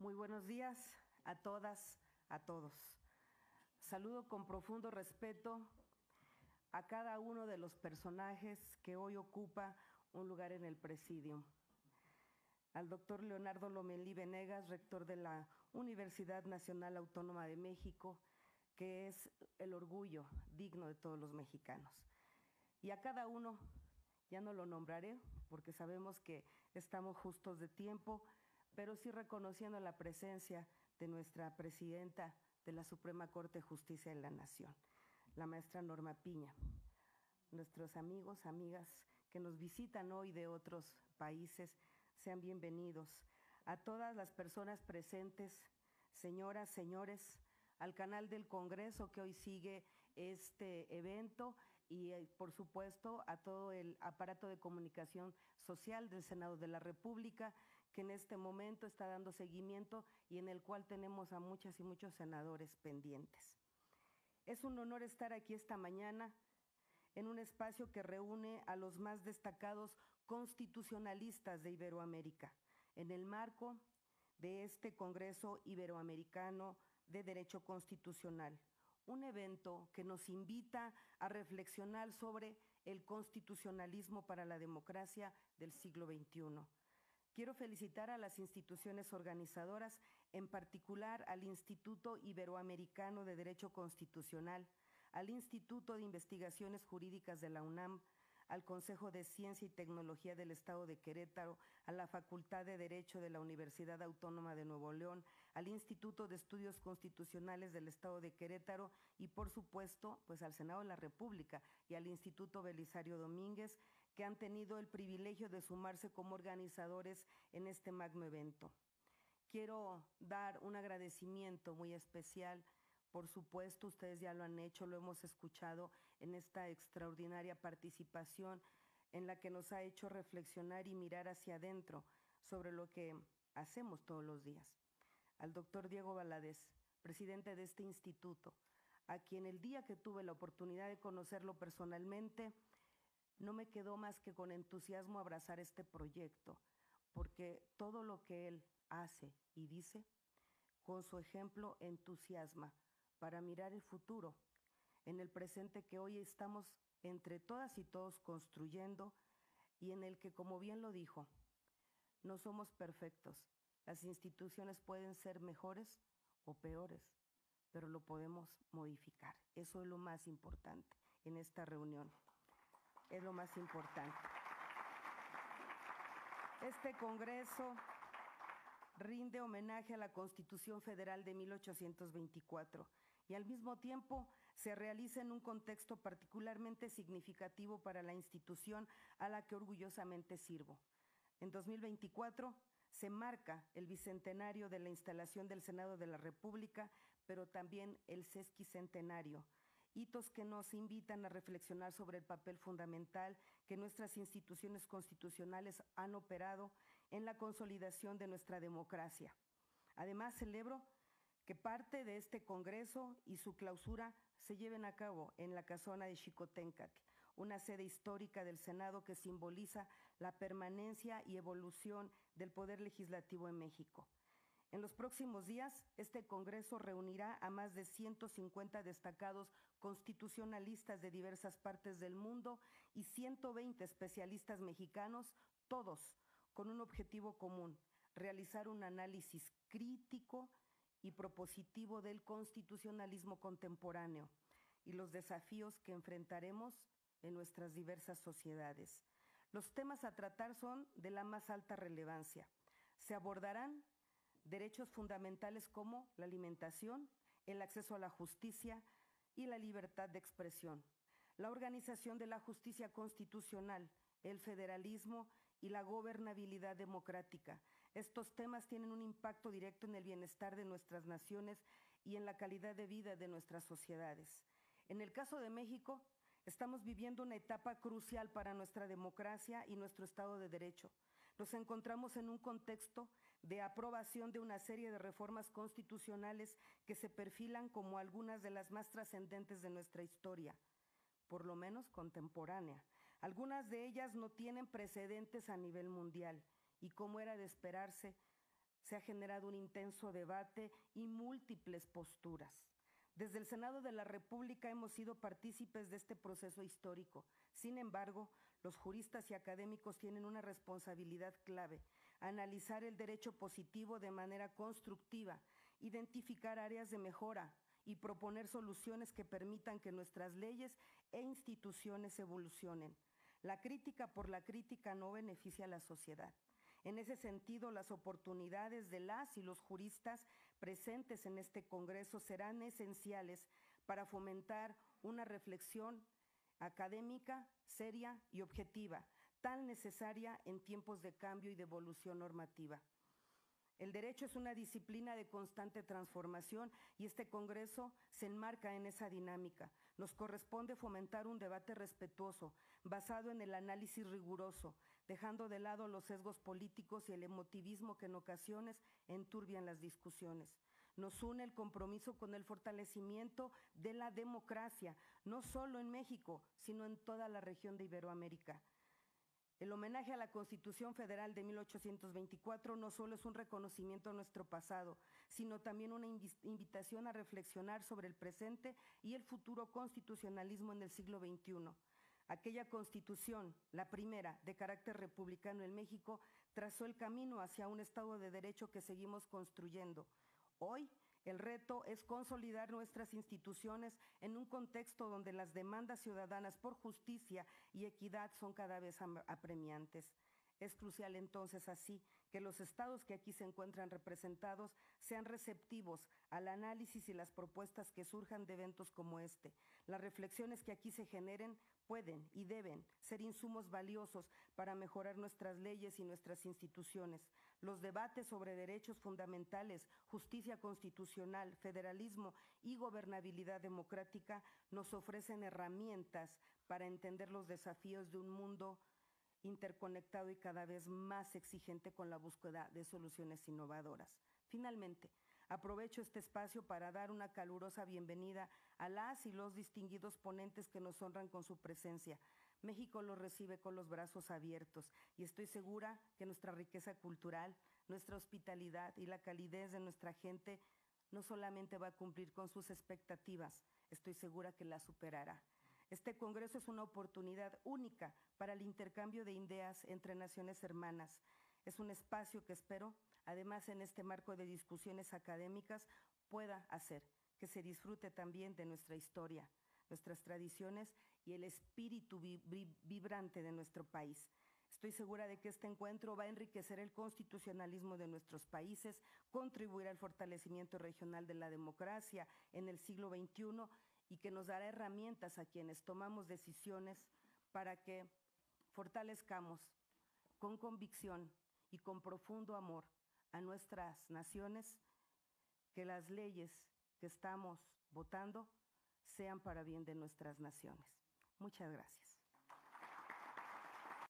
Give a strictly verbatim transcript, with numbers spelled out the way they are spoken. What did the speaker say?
Muy buenos días a todas, a todos. Saludo con profundo respeto a cada uno de los personajes que hoy ocupa un lugar en el presidium. Al doctor Leonardo Lomelí Venegas, rector de la Universidad Nacional Autónoma de México, que es el orgullo digno de todos los mexicanos. Y a cada uno, ya no lo nombraré porque sabemos que estamos justos de tiempo, pero sí reconociendo la presencia de nuestra presidenta de la Suprema Corte de Justicia de la Nación, la maestra Norma Piña, nuestros amigos, amigas que nos visitan hoy de otros países, sean bienvenidos. A todas las personas presentes, señoras, señores, al canal del Congreso que hoy sigue este evento y, por supuesto, a todo el aparato de comunicación social del Senado de la República, que en este momento está dando seguimiento y en el cual tenemos a muchas y muchos senadores pendientes. Es un honor estar aquí esta mañana en un espacio que reúne a los más destacados constitucionalistas de Iberoamérica, en el marco de este Congreso Iberoamericano de Derecho Constitucional, un evento que nos invita a reflexionar sobre el constitucionalismo para la democracia del siglo veintiuno. Quiero felicitar a las instituciones organizadoras, en particular al Instituto Iberoamericano de Derecho Constitucional, al Instituto de Investigaciones Jurídicas de la UNAM, al Consejo de Ciencia y Tecnología del Estado de Querétaro, a la Facultad de Derecho de la Universidad Autónoma de Nuevo León, al Instituto de Estudios Constitucionales del Estado de Querétaro y, por supuesto, pues al Senado de la República y al Instituto Belisario Domínguez, que han tenido el privilegio de sumarse como organizadores en este magno evento. Quiero dar un agradecimiento muy especial. Por supuesto, ustedes ya lo han hecho, lo hemos escuchado en esta extraordinaria participación en la que nos ha hecho reflexionar y mirar hacia adentro sobre lo que hacemos todos los días. Al doctor Diego Valadez, presidente de este instituto, a quien el día que tuve la oportunidad de conocerlo personalmente, no me quedó más que con entusiasmo abrazar este proyecto, porque todo lo que él hace y dice, con su ejemplo entusiasma para mirar el futuro, en el presente que hoy estamos entre todas y todos construyendo y en el que, como bien lo dijo, no somos perfectos. Las instituciones pueden ser mejores o peores, pero lo podemos modificar. Eso es lo más importante en esta reunión. Es lo más importante. Este Congreso rinde homenaje a la Constitución Federal de mil ochocientos veinticuatro y al mismo tiempo se realiza en un contexto particularmente significativo para la institución a la que orgullosamente sirvo. En dos mil veinticuatro se marca el bicentenario de la instalación del Senado de la República, pero también el sesquicentenario, hitos que nos invitan a reflexionar sobre el papel fundamental que nuestras instituciones constitucionales han operado en la consolidación de nuestra democracia. Además, celebro que parte de este Congreso y su clausura se lleven a cabo en la casona de Xicoténcatl, una sede histórica del Senado que simboliza la permanencia y evolución del Poder Legislativo en México. En los próximos días, este Congreso reunirá a más de ciento cincuenta destacados constitucionalistas de diversas partes del mundo y ciento veinte especialistas mexicanos, todos con un objetivo común: realizar un análisis crítico y propositivo del constitucionalismo contemporáneo y los desafíos que enfrentaremos en nuestras diversas sociedades. Los temas a tratar son de la más alta relevancia. Se abordarán derechos fundamentales como la alimentación, el acceso a la justicia y la libertad de expresión, la organización de la justicia constitucional, el federalismo y la gobernabilidad democrática. Estos temas tienen un impacto directo en el bienestar de nuestras naciones y en la calidad de vida de nuestras sociedades. En el caso de México, estamos viviendo una etapa crucial para nuestra democracia y nuestro Estado de Derecho. Nos encontramos en un contexto de aprobación de una serie de reformas constitucionales que se perfilan como algunas de las más trascendentes de nuestra historia, por lo menos contemporánea. Algunas de ellas no tienen precedentes a nivel mundial y, como era de esperarse, se ha generado un intenso debate y múltiples posturas. Desde el Senado de la República hemos sido partícipes de este proceso histórico. Sin embargo, los juristas y académicos tienen una responsabilidad clave: analizar el derecho positivo de manera constructiva, identificar áreas de mejora y proponer soluciones que permitan que nuestras leyes e instituciones evolucionen. La crítica por la crítica no beneficia a la sociedad. En ese sentido, las oportunidades de las y los juristas presentes en este Congreso serán esenciales para fomentar una reflexión académica, seria y objetiva, tan necesaria en tiempos de cambio y de evolución normativa. El derecho es una disciplina de constante transformación y este Congreso se enmarca en esa dinámica. Nos corresponde fomentar un debate respetuoso, basado en el análisis riguroso, dejando de lado los sesgos políticos y el emotivismo que en ocasiones enturbian las discusiones. Nos une el compromiso con el fortalecimiento de la democracia, no solo en México, sino en toda la región de Iberoamérica. El homenaje a la Constitución Federal de mil ochocientos veinticuatro no solo es un reconocimiento a nuestro pasado, sino también una invitación a reflexionar sobre el presente y el futuro constitucionalismo en el siglo veintiuno. Aquella Constitución, la primera de carácter republicano en México, trazó el camino hacia un Estado de Derecho que seguimos construyendo. Hoy, el reto es consolidar nuestras instituciones en un contexto donde las demandas ciudadanas por justicia y equidad son cada vez apremiantes. Es crucial entonces así que los estados que aquí se encuentran representados sean receptivos al análisis y las propuestas que surjan de eventos como este. Las reflexiones que aquí se generen pueden y deben ser insumos valiosos para mejorar nuestras leyes y nuestras instituciones. Los debates sobre derechos fundamentales, justicia constitucional, federalismo y gobernabilidad democrática nos ofrecen herramientas para entender los desafíos de un mundo interconectado y cada vez más exigente con la búsqueda de soluciones innovadoras. Finalmente, aprovecho este espacio para dar una calurosa bienvenida a las y los distinguidos ponentes que nos honran con su presencia. México los recibe con los brazos abiertos y estoy segura que nuestra riqueza cultural, nuestra hospitalidad y la calidez de nuestra gente no solamente va a cumplir con sus expectativas, estoy segura que la superará. Este Congreso es una oportunidad única para el intercambio de ideas entre naciones hermanas. Es un espacio que espero, además en este marco de discusiones académicas, pueda hacer que se disfrute también de nuestra historia, nuestras tradiciones y el espíritu vibrante de nuestro país. Estoy segura de que este encuentro va a enriquecer el constitucionalismo de nuestros países, contribuir al fortalecimiento regional de la democracia en el siglo veintiuno y que nos dará herramientas a quienes tomamos decisiones para que fortalezcamos con convicción y con profundo amor a nuestras naciones, que las leyes que estamos votando sean para bien de nuestras naciones. Muchas gracias.